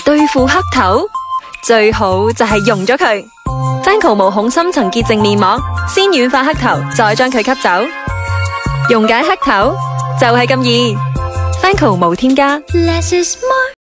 對付黑頭，最好就係溶咗佢。Fancl 毛孔深層潔淨面膜，先軟化黑頭，再將佢吸走，溶解黑頭就係咁易。Fancl 無添加。Less is more